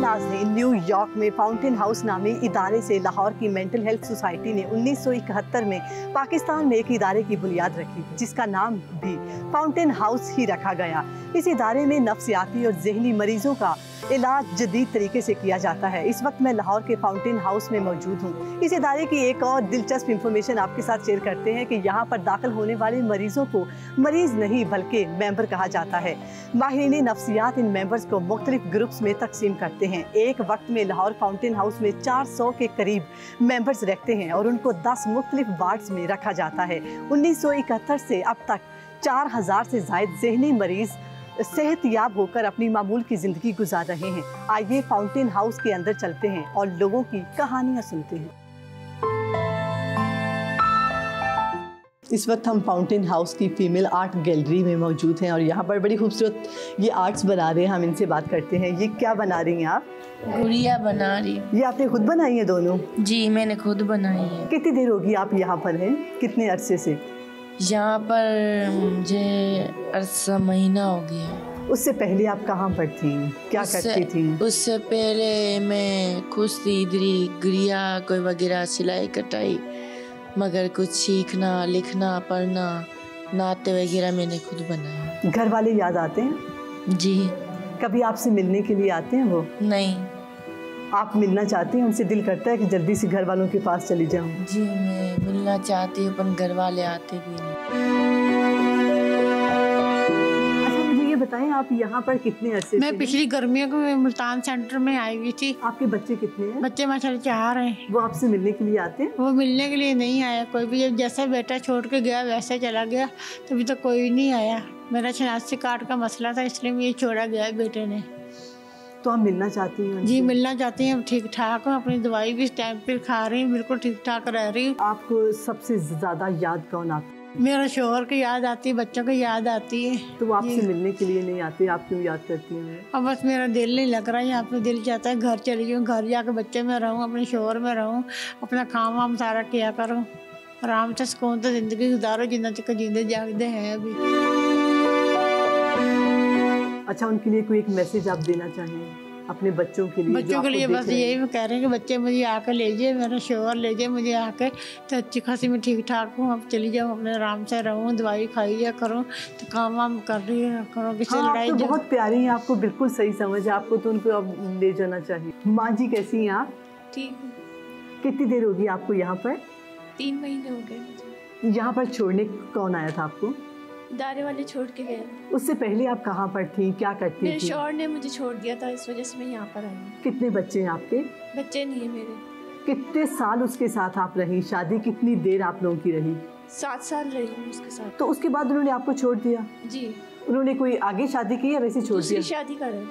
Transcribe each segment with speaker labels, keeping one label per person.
Speaker 1: नाज़रीन, न्यूयॉर्क में fountain house नामी इदारे से लाहौर की मेंटल हेल्थ सोसाइटी ने 1971 में पाकिस्तान में एक इदारे की बुनियाद रखी, जिसका नाम भी फाउंटेन हाउस ही रखा गया। इस इदारे में नफ्सियाती और जहनी मरीजों का इलाज जदीद तरीके से किया जाता है। इस वक्त मैं लाहौर के फाउंटेन हाउस में मौजूद हूँ। इस इदारे की एक और दिलचस्प इंफॉर्मेशन आपके साथ शेयर करते हैं कि यहाँ पर दाखिल होने वाले मरीजों को मरीज नहीं बल्कि मेंबर कहा जाता है। माहिरीन नफ्सियात इन मेंबर्स को मुख्तलिफ ग्रुप्स में तकसीम करते हैं। एक वक्त में लाहौर फाउंटेन हाउस में 400 के करीब मेंबर्स रहते हैं और उनको 10 मुख्तलिफ वार्ड्स में रखा जाता है। 1971 से अब तक 4000 से ज़ायद ज़हनी मरीज सेहतयाब होकर अपनी मामूल की ज़िंदगी गुजार रहे हैं। आइए फाउंटेन हाउस के अंदर चलते हैं और लोगों की कहानियाँ सुनते हैं। इस वक्त हम फाउंटेन हाउस की फीमेल आर्ट गैलरी में मौजूद हैं और यहाँ पर बड़ी खूबसूरत ये आर्ट्स बना रहे हैं। हम इनसे बात करते हैं। ये क्या बना रही हैं आप?
Speaker 2: गुड़िया बना रही।
Speaker 1: ये आपने खुद बनाई है दोनों?
Speaker 2: जी, मैंने खुद बनाई है।
Speaker 1: कितनी देर होगी आप यहाँ पर हैं? कितने अरसे से?
Speaker 2: यहाँ पर मुझे अरसा महीना हो गया।
Speaker 1: उससे पहले आप कहाँ पर थी, क्या करती थी?
Speaker 2: उससे पहले मैं खुद सी इधरी गुड़िया कोई वगैरह सिलाई कटाई, मगर कुछ सीखना लिखना पढ़ना नाते वगैरह मैंने खुद बनाया।
Speaker 1: घर वाले याद आते हैं?
Speaker 2: जी।
Speaker 1: कभी आपसे मिलने के लिए आते हैं वो?
Speaker 2: नहीं।
Speaker 1: आप मिलना चाहती हैं उनसे? दिल करता है कि जल्दी से घर वालों के पास चली जाऊं?
Speaker 2: जी, मैं मिलना चाहती हूँ पर घर वाले आते भी नहीं।
Speaker 1: अच्छा, मुझे ये बताएं आप यहाँ पर कितने अरसे?
Speaker 3: मैं पिछली गर्मियों को मुल्तान सेंटर में आई हुई थी।
Speaker 1: आपके बच्चे कितने हैं?
Speaker 3: बच्चे माशाल्लाह 4 हैं।
Speaker 1: वो आपसे मिलने के लिए आते हैं?
Speaker 3: वो मिलने के लिए नहीं आया कोई भी। जैसा बेटा छोड़ के गया वैसा चला गया, तभी तो कोई नहीं आया। मेरा शनाख्ती कार्ड का मसला था, इसलिए मुझे छोड़ा गया बेटे ने।
Speaker 1: तो आप मिलना चाहती हैं?
Speaker 3: जी, मिलना चाहती हैं। ठीक ठाक हूँ, अपनी दवाई भी टाइम पर खा रही हूँ, बिल्कुल ठीक ठाक रह रही हूँ।
Speaker 1: आपको सबसे ज़्यादा याद कौन आता है?
Speaker 3: मेरा शोहर की याद आती है, बच्चों की याद आती है।
Speaker 1: तो वो आपसे मिलने के लिए नहीं आते, आप क्यों याद करती हैं?
Speaker 3: अब बस मेरा दिल नहीं लग रहा है यहाँ पे। दिल चाहता है घर चली जाऊँ, घर जाकर बच्चे में रहूँ, अपने शोहर में रहूँ, अपना काम वाम सारा किया करूँ, आराम से सुकून से ज़िंदगी गुजारो जितना तक जींदे जागते हैं अभी।
Speaker 1: अच्छा, उनके लिए कोई एक मैसेज आप देना चाहें अपने बच्चों के लिए?
Speaker 3: बच्चों के लिए बस यही मैं कह रही हूँ कि बच्चे मुझे आकर ले जाए, मेरा शोहर ले जाए मुझे आकर, तो अच्छी खासी मैं ठीक ठाक हूँ। अब चली जाऊँ, अपने आराम से रहूँ, दवाई खाई या करूँ, तो काम वाम कर रही है करूँ, किसी लड़ाई।
Speaker 1: तो बहुत प्यारी हैं, आपको बिल्कुल सही समझ है। आपको तो उनको अब ले जाना चाहिए। माँ जी कैसी हैं आप?
Speaker 4: ठीक हूँ।
Speaker 1: कितनी देर होगी आपको यहाँ पर?
Speaker 4: 3 महीने हो गए मुझे।
Speaker 1: यहाँ पर छोड़ने कौन आया था आपको?
Speaker 4: इदारे वाले छोड़ के गए।
Speaker 1: उससे पहले आप कहाँ पर थी, क्या करती थी?
Speaker 4: मेरे शौहर ने मुझे छोड़ दिया था, इस वजह से मैं यहाँ पर आई हूँ।
Speaker 1: कितने बच्चे हैं आपके?
Speaker 4: बच्चे नहीं है मेरे।
Speaker 1: कितने साल उसके साथ आप रही? शादी कितनी देर आप लोगों की रही?
Speaker 4: 7 साल रही हूँ उसके साथ।
Speaker 1: तो उसके बाद उन्होंने आपको छोड़ दिया?
Speaker 4: जी।
Speaker 1: उन्होंने कोई आगे शादी की या वैसे छोड़ दिया?
Speaker 4: दूसरी शादी कर रहे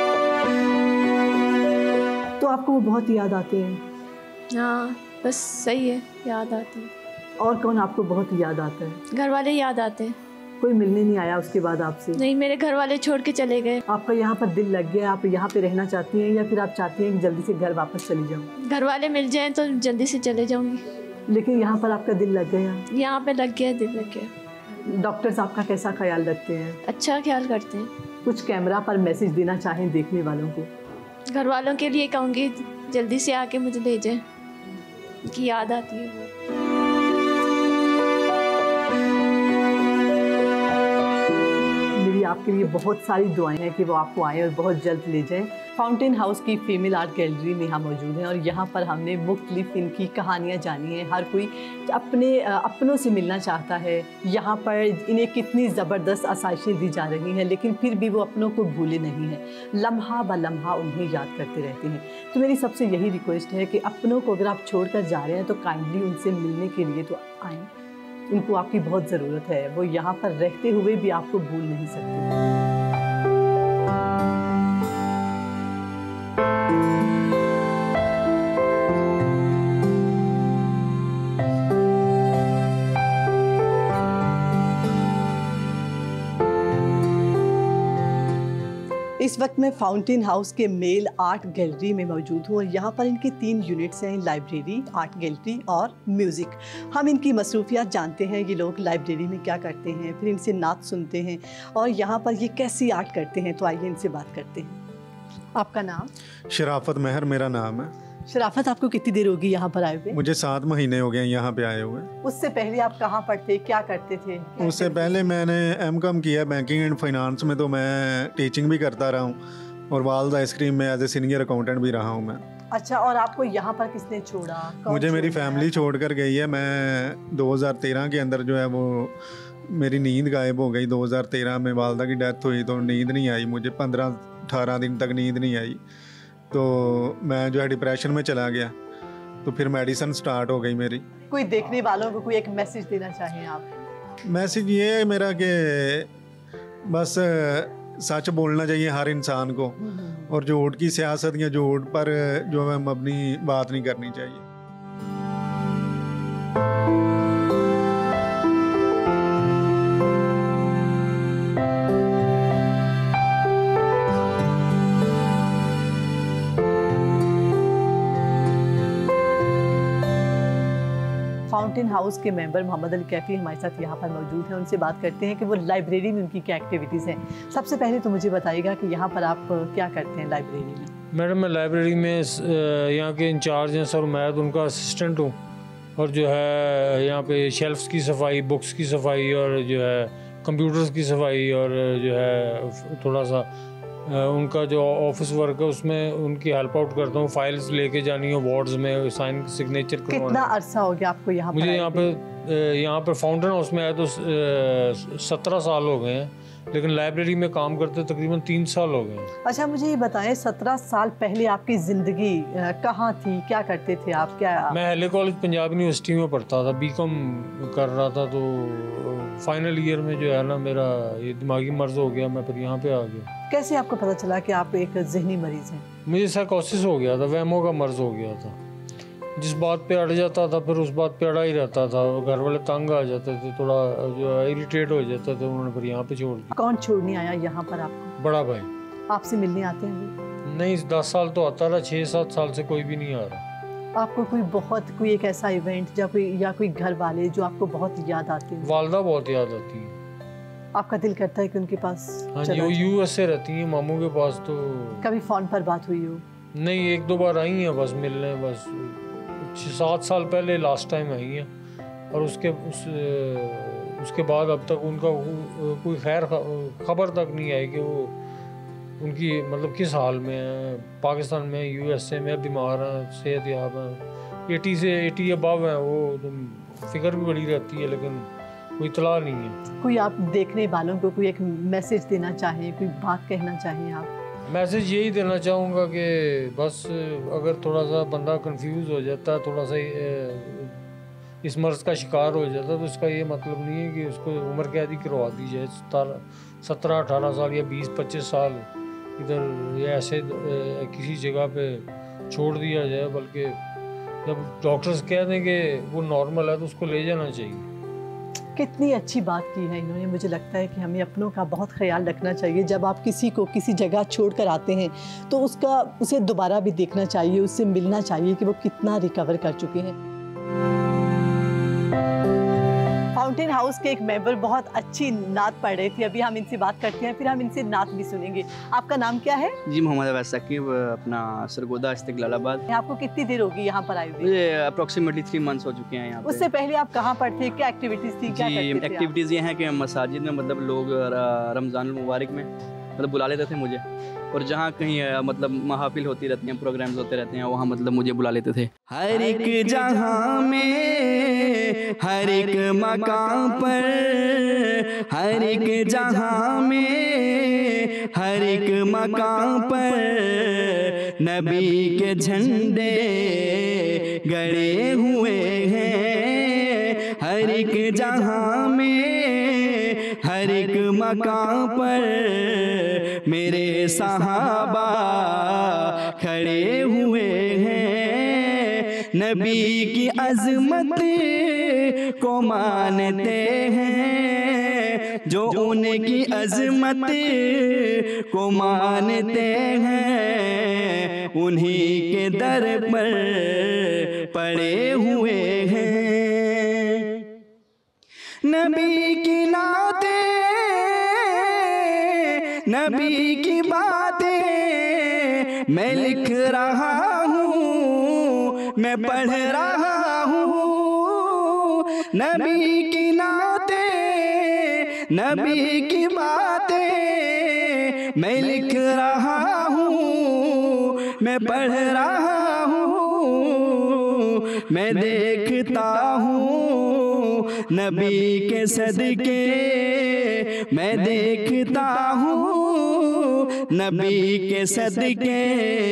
Speaker 4: थे।
Speaker 1: तो आपको वो बहुत याद आते हैं?
Speaker 4: हाँ, बस सही है, याद आती है।
Speaker 1: और कौन आपको बहुत याद आता है?
Speaker 4: घर वाले याद आते हैं।
Speaker 1: कोई मिलने नहीं आया उसके बाद आपसे?
Speaker 4: नहीं, मेरे घर वाले छोड़ के चले गए।
Speaker 1: आपका यहाँ पर दिल लग गया, आप यहाँ पे रहना चाहती हैं या फिर आप चाहती हैं कि जल्दी से घर वापस चली जाऊँ?
Speaker 4: घर वाले मिल जाएं तो जल्दी से चले जाऊँगी।
Speaker 1: लेकिन यहाँ पर आपका दिल लग गया?
Speaker 4: यहाँ पे लग गया, दिल लग गया।
Speaker 1: डॉक्टर्स आपका कैसा ख्याल रखते हैं?
Speaker 4: अच्छा ख्याल करते हैं।
Speaker 1: कुछ कैमरा पर मैसेज देना चाहें देखने वालों को?
Speaker 4: घर वालों के लिए कहूँगी जल्दी से आके मुझे ले जाएं, कि याद आती है वो।
Speaker 1: आपके लिए बहुत सारी दुआएं हैं कि वो आपको आए और बहुत जल्द ले जाएं। फाउंटेन हाउस की फीमेल आर्ट गैलरी में हम मौजूद हैं और यहाँ पर हमने मुख्तलिफ इनकी कहानियाँ जानी हैं। हर कोई अपने अपनों से मिलना चाहता है। यहाँ पर इन्हें कितनी ज़बरदस्त आसाइशें दी जा रही हैं, लेकिन फिर भी वो अपनों को भूले नहीं हैं, लम्हा ब लम्हा उन्हें याद करते रहते हैं। तो मेरी सबसे यही रिक्वेस्ट है कि अपनों को अगर आप छोड़ कर जा रहे हैं तो काइंडली उनसे मिलने के लिए तो आएँ। उनको आपकी बहुत ज़रूरत है। वो यहाँ पर रहते हुए भी आपको भूल नहीं सकते। इस वक्त मैं फाउंटेन हाउस के मेल आर्ट गैलरी में मौजूद हूँ और यहाँ पर इनके 3 यूनिट्स हैं, लाइब्रेरी, आर्ट गैलरी और म्यूज़िक। हम इनकी मसरूफियात जानते हैं, ये लोग लाइब्रेरी में क्या करते हैं, फिर इनसे नात सुनते हैं और यहाँ पर ये कैसी आर्ट करते हैं। तो आइए इनसे बात करते हैं। आपका नाम?
Speaker 5: शराफत महर मेरा नाम है।
Speaker 1: शराफत, आपको कितनी देर होगी यहाँ पर आए हुए?
Speaker 5: मुझे 7 महीने हो गए यहाँ पे आए हुए।
Speaker 1: उससे पहले आप कहाँ पढ़ते, क्या करते थे?
Speaker 5: उससे पहले मैंने M.Com किया बैंकिंग एंड फाइनेंस में, तो मैं टीचिंग भी करता रहा हूँ और वाल्द आइसक्रीम में एज ए सीनियर अकाउंटेंट भी रहा हूँ मैं।
Speaker 1: अच्छा, और आपको यहाँ पर किसने छोड़ा?
Speaker 5: मुझे मेरी फैमिली छोड़ कर गई है। मैं 2013 के अंदर जो है वो मेरी नींद गायब हो गई। 2013 में वालदा की डेथ हुई तो नींद नहीं आई मुझे, 15-18 दिन तक नींद नहीं आई। तो मैं जो है डिप्रेशन में चला गया, तो फिर मेडिसिन स्टार्ट हो गई मेरी।
Speaker 1: कोई देखने वालों को कोई एक मैसेज देना चाहें आप?
Speaker 5: मैसेज ये है मेरा कि बस सच बोलना चाहिए हर इंसान को, और झूठ की सियासत या झूठ पर जो है अपनी बात नहीं करनी चाहिए।
Speaker 1: फाउंटेन हाउस के मेंबर मोहम्मद अली कैफी हमारे साथ यहाँ पर मौजूद हैं। उनसे बात करते हैं कि वो लाइब्रेरी में उनकी क्या एक्टिविटीज़ हैं। सबसे पहले तो मुझे बताइएगा कि यहाँ पर आप क्या करते हैं लाइब्रेरी में?
Speaker 6: मैडम, मैं लाइब्रेरी में यहाँ के इंचार्ज हैं सर मैं तो उनका असिस्टेंट हूँ, और जो है यहाँ पे शेल्फ्स की सफाई, बुक्स की सफाई, और जो है कंप्यूटर्स की सफाई, और जो है थोड़ा सा उनका जो ऑफिस वर्क है उसमें उनकी हेल्प आउट करता हूँ। फाइल्स लेके जानी हो वार्ड्स में, साइन सिग्नेचर करवाना।
Speaker 1: कितना अरसा हो गया आपको यहाँ पर?
Speaker 6: मुझे यहाँ पे फाउंटेन हाउस में आया तो 17 साल हो गए हैं, लेकिन लाइब्रेरी में काम करते तकरीबन 3 साल हो गए।
Speaker 1: अच्छा, मुझे ये बताएं 17 साल पहले आपकी ज़िंदगी कहाँ थी, क्या करते थे आप? क्या? मैं
Speaker 6: हेले कॉलेज पंजाब यूनिवर्सिटी में पढ़ता था, B.Com कर रहा था, तो फाइनल ईयर में जो है ना मेरा ये दिमागी मर्ज हो गया, मैं फिर यहाँ पे आ गया।
Speaker 1: कैसे आपको पता चला कि आप एक जहनी मरीज हैं?
Speaker 6: मुझे साइकोसिस हो गया था, वहमों का मर्ज हो गया था। जिस बात पे अड़ जाता था फिर उस बात पे अड़ा ही रहता था। घर वाले तंग आ जाते थे, थोड़ा जो इरिटेट हो जाते थे, उन्होंने फिर यहाँ पे छोड़ दिया।
Speaker 1: कौन छोड़ने आया यहाँ पर आपको?
Speaker 6: बड़ा भाई।
Speaker 1: आपसे मिलने आते हैं?
Speaker 6: नहीं, 10 साल तो आता रहा, 6-7 साल से कोई भी नहीं आ रहा।
Speaker 1: आपको कोई एक ऐसा इवेंट या कोई घर वाले जो आपको बहुत याद आते हैं?
Speaker 6: वालदा बहुत याद आती है।
Speaker 1: आपका दिल करता है कि उनके पास?
Speaker 6: हाँ जी, वो US से रहती हैं मामू के पास। तो
Speaker 1: कभी फोन पर बात हुई हो?
Speaker 6: नहीं, 1-2 बार आई हैं बस मिलने, बस 7 साल पहले लास्ट टाइम आई हैं, और उसके बाद अब तक उनका कोई खैर खबर तक नहीं आई कि वो उनकी मतलब किस हाल में है। पाकिस्तान में, USA में बीमार हैं, सेहतयाब हैं, 80 से 80 अबव हैं वो, तो फिक्र भी बड़ी रहती है, लेकिन कोई इतला नहीं है।
Speaker 1: कोई आप देखने वालों को कोई एक मैसेज देना चाहें, कोई बात कहना चाहें आप?
Speaker 6: मैसेज यही देना चाहूँगा कि बस अगर थोड़ा सा बंदा कंफ्यूज हो जाता है, थोड़ा सा इस मर्ज़ का शिकार हो जाता है, तो इसका ये मतलब नहीं है कि उसको उम्र कैदी करवा दी जाए। 17-18 साल या 20-25 साल इधर या ऐसे किसी जगह पे छोड़ दिया जाए, बल्कि जब डॉक्टर्स कह दें कि वो नॉर्मल है तो उसको ले जाना चाहिए।
Speaker 1: कितनी अच्छी बात की है इन्होंने। मुझे लगता है कि हमें अपनों का बहुत ख्याल रखना चाहिए। जब आप किसी को किसी जगह छोड़कर आते हैं तो उसे दोबारा भी देखना चाहिए, उससे मिलना चाहिए कि वो कितना रिकवर कर चुके हैं। फाउंटेन हाउस के एक मेंबर बहुत अच्छी नात पढ़ रही थी, अभी हम इनसे बात करते हैं, फिर हम इनसे नात भी सुनेंगे। आपका नाम क्या है?
Speaker 7: जी, मोहम्मद अवैस साकिब, अपना सरगोदा इस्तिकलालाबाद।
Speaker 1: आपको कितनी देर होगी यहाँ पर आए हुए?
Speaker 7: मुझे अप्रोक्सीमेटली 3 मंथ्स हो चुके हैं यहाँ पे।
Speaker 1: उससे पहले आप कहाँ पर थे, क्या एक्टिविटीज़ थी, क्या करते थे?
Speaker 7: एक्टिविटीज़ ये हैं कि मसाजिद में मतलब लोग रमज़ान मुबारक में मतलब बुला लेते थे मुझे, और जहाँ कहीं मतलब महफिल होती रहती हैं, प्रोग्राम्स होते रहते हैं, वहाँ मतलब मुझे बुला लेते थे। हर एक जहाँ में, हर एक मकाम पर, हर एक जहाँ में, हर एक मकाम पर नबी के झंडे गड़े हुए हैं। हर एक जहाँ में, हर एक मकाम पर मेरे सहाबा खड़े हुए हैं। नबी की अज़मत को मानते हैं, जो उनकी अज़मत को मानते हैं, उन्हीं के दर पर पड़े हुए हैं। नबी की नातें, नबी की बातें मैं लिख रहा हूँ, मैं पढ़ रहा हूँ, नबी की नाते, नबी की बातें मैं लिख रहा हूँ, मैं पढ़ रहा हूँ, मैं देखता हूँ नबी के सदके, मैं देखता हूँ नबी के सदके,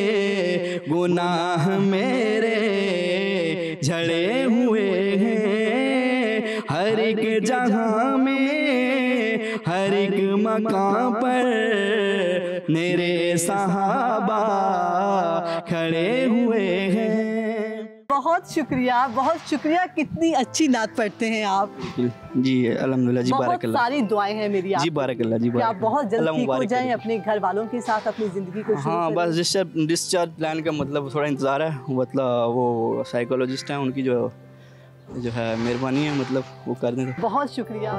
Speaker 7: गुनाह मेरे झड़े हुए हैं हर एक जगह में, हर एक मकाम पर मेरे सहाबा खड़े हुए हैं।
Speaker 1: बहुत शुक्रिया। कितनी अच्छी नात पढ़ते हैं आप।
Speaker 7: जी अल्हम्दुलिल्लाह जी,
Speaker 1: बहुत
Speaker 7: बारकल्लाह
Speaker 1: सारी दुआएं हैं मेरी
Speaker 7: जी,
Speaker 1: आपको
Speaker 7: बारकल्लाह जी,
Speaker 1: कि आप बहुत जल्द ठीक हो जाएं,
Speaker 7: बारकल्लाह।
Speaker 1: अपने घर वालों के साथ अपनी ज़िंदगी को शुरू
Speaker 7: हाँ,
Speaker 1: करें।
Speaker 7: बस डिस्चार्ज प्लान का मतलब थोड़ा इंतज़ार है, मतलब वो साइकोलॉजिस्ट हैं, उनकी जो है मेहरबानी है, मतलब वो कर दें।
Speaker 1: बहुत शुक्रिया।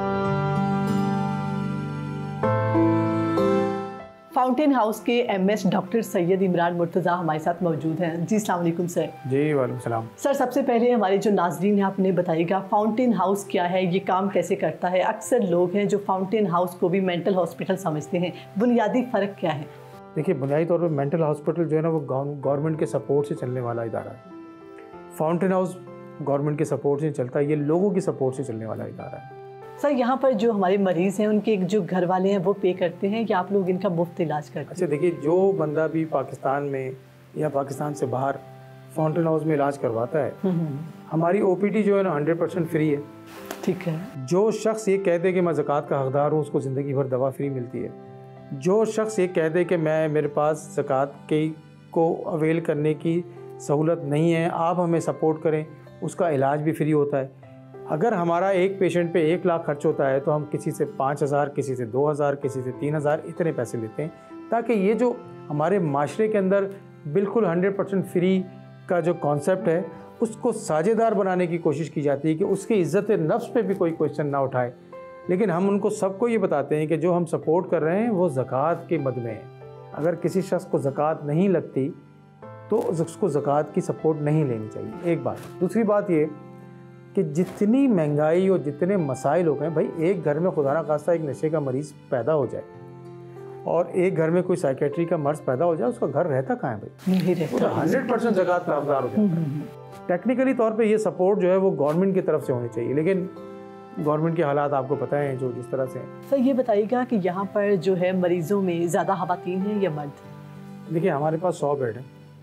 Speaker 1: फाउंटेन हाउस के एमएस डॉक्टर सैयद इमरान मुर्तज़ा हमारे साथ मौजूद हैं। जी अस्सलाम वालेकुम सर।
Speaker 8: जी वालेकुम सलाम।
Speaker 1: सर सबसे पहले हमारे जो नाजरीन हैं आपने बताइएगा फाउंटेन हाउस क्या है, ये काम कैसे करता है। अक्सर लोग हैं जो फाउंटेन हाउस को भी मेंटल हॉस्पिटल समझते हैं, बुनियादी फ़र्क क्या है?
Speaker 8: देखिए, बुनियादी तौर पर मेंटल हॉस्पिटल जो है ना वो गवर्नमेंट के सपोर्ट से चलने वाला इदारा है। फाउंटेन हाउस गवर्नमेंट के सपोर्ट से चलता है, ये लोगों की सपोर्ट से चलने वाला इदारा है।
Speaker 1: सर यहाँ पर जो हमारे मरीज़ हैं उनके जो घर वाले हैं वो पे करते हैं या आप लोग इनका मुफ्त इलाज करते हैं?
Speaker 8: अच्छा देखिए, जो बंदा भी पाकिस्तान में या पाकिस्तान से बाहर फाउंटेन हाउस में इलाज करवाता है, हमारी ओपीडी जो है ना 100% फ्री है।
Speaker 1: ठीक है।
Speaker 8: जो शख्स ये कह दे कि मैं ज़कात का हकदार हूँ, उसको ज़िंदगी भर दवा फ्री मिलती है। जो शख्स ये कह दे कि मेरे पास ज़कात को अवेल करने की सहूलत नहीं है, आप हमें सपोर्ट करें, उसका इलाज भी फ्री होता है। अगर हमारा एक पेशेंट पे 1 लाख खर्च होता है तो हम किसी से 5,000, किसी से 2,000, किसी से 3,000 इतने पैसे लेते हैं, ताकि ये जो हमारे माशरे के अंदर बिल्कुल 100% फ्री का जो कॉन्सेप्ट है उसको साझेदार बनाने की कोशिश की जाती है कि उसकी इज़्ज़त नफ्स पे भी कोई क्वेश्चन ना उठाए। लेकिन हम उनको सबको ये बताते हैं कि जो हम सपोर्ट कर रहे हैं वो ज़कात के मद में है। अगर किसी शख्स को ज़कात नहीं लगती तो उसको ज़कात की सपोर्ट नहीं लेनी चाहिए, एक बात। दूसरी बात ये कि जितनी महंगाई और जितने मसाइल हो गए, भाई एक घर में खुदा ना खास्ता एक नशे का मरीज़ पैदा हो जाए और एक घर में कोई साइकेट्री का मर्ज पैदा हो जाए, उसका घर रहता कहाँ है भाई?
Speaker 1: नहीं रहता।
Speaker 8: 100% ज़कात का हकदार हो जाता है। टेक्निकली तौर पे ये सपोर्ट जो है वो गवर्नमेंट की तरफ से होनी चाहिए, लेकिन गवर्नमेंट के हालात आपको पता है जो जिस तरह से।
Speaker 1: सर ये बताइएगा कि यहाँ पर जो है मरीज़ों में ज़्यादा ख़वातीन हैं या मर्द?
Speaker 8: देखिए, हमारे पास 100 बेड हैं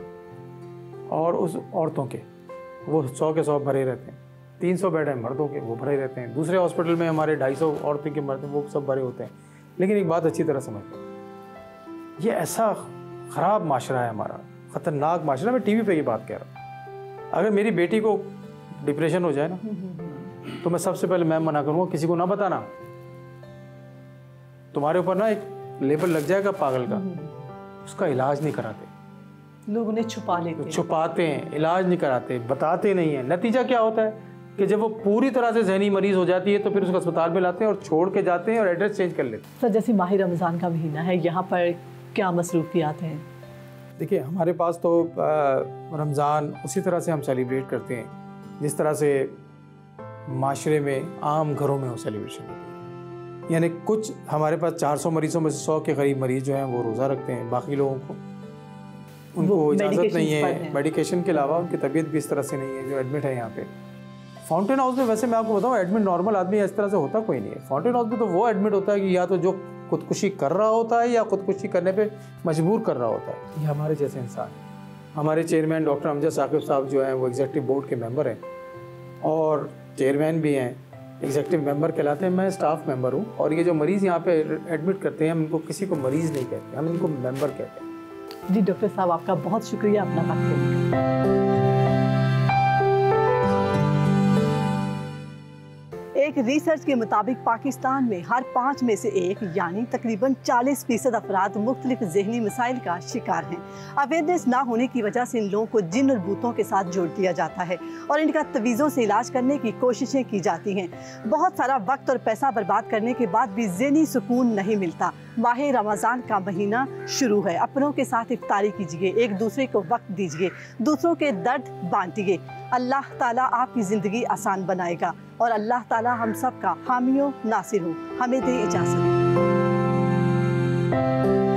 Speaker 8: और उस औरतों के वो 100 के 100 भरे रहते हैं। 300 बेड हैं मर्दों के, वो भरे रहते हैं। दूसरे हॉस्पिटल में हमारे 250 औरतों के मर्द, वो सब भरे होते हैं। लेकिन एक बात अच्छी तरह समझते हैं, ये ऐसा ख़राब माशरा है हमारा, ख़तरनाक माशरा। मैं टीवी पे ये बात कह रहा हूँ। अगर मेरी बेटी को डिप्रेशन हो जाए ना तो मैं सबसे पहले मैं मना करूँगा, किसी को ना बताना, तुम्हारे ऊपर ना एक लेबल लग जाएगा पागल का। उसका इलाज नहीं कराते
Speaker 1: लोग, उन्हें छुपा लेते हैं,
Speaker 8: छुपाते हैं, इलाज नहीं कराते, बताते नहीं हैं। नतीजा क्या होता है कि जब वो पूरी तरह से जहनी मरीज हो जाती है तो फिर उसको अस्पताल में लाते हैं और छोड़ के जाते हैं और एड्रेस चेंज कर लेते हैं।
Speaker 1: सर जैसे माह रमज़ान का महीना है, यहाँ पर क्या मसरूफियात हैं?
Speaker 8: देखिए, हमारे पास तो रमज़ान उसी तरह से हम सेलिब्रेट करते हैं जिस तरह से माशरे में आम घरों में वो सेलिब्रेशन होती है। यानी कुछ हमारे पास 400 मरीज़ों में से 100 के करीब मरीज़ जो हैं वो रोज़ा रखते हैं, बाकी लोगों को उनको इजाज़त नहीं है, मेडिकेशन के अलावा उनकी तबीयत भी इस तरह से नहीं है जो एडमिट है यहाँ पे। फाउंटेन हाउस में वैसे मैं आपको बताऊँ, एडमिट नॉर्मल आदमी इस तरह से होता कोई नहीं है। फाउंटेन हाउस में तो वो एडमिट होता है कि या तो जो खुदकुशी कर रहा होता है या खुदकुशी करने पे मजबूर कर रहा होता है। ये हमारे जैसे इंसान हैं। हमारे चेयरमैन डॉक्टर अमजद साकिब साहब जो हैं वो एग्जीक्यूटिव बोर्ड के मेंबर हैं और चेयरमैन भी हैं, एग्जीक्यूटिव मेंबर कहलाते हैं। मैं स्टाफ मेंबर हूँ। और ये जो मरीज़ यहाँ पे एडमिट करते हैं, हम इनको किसी को मरीज़ नहीं कहते, हम इनको मेंबर कहते हैं।
Speaker 1: जी डॉक्टर साहब, आपका बहुत शुक्रिया अपना वक्त देने का। एक रिसर्च के मुताबिक पाकिस्तान में हर 5 में से 1 यानी तकरीबन 40% अफराद मुख्तलिफ ज़हनी मसाइल का शिकार हैं। अवेयरनेस ना होने की वजह से इन लोगों को जिन और भूतों के साथ जोड़ दिया जाता है और इनका तवीज़ों से इलाज करने की कोशिशें की जाती हैं। बहुत सारा वक्त और पैसा बर्बाद करने के बाद भी ज़हनी सुकून नहीं मिलता। माह रमज़ान का महीना शुरू है। अपनों के साथ इफ्तारी कीजिए, एक दूसरे को वक्त दीजिए, दूसरों के दर्द बांटिए। अल्लाह ताला आपकी ज़िंदगी आसान बनाएगा और अल्लाह ताला हम सब का हामी व नासिर हो। हमें दे इजाज़त।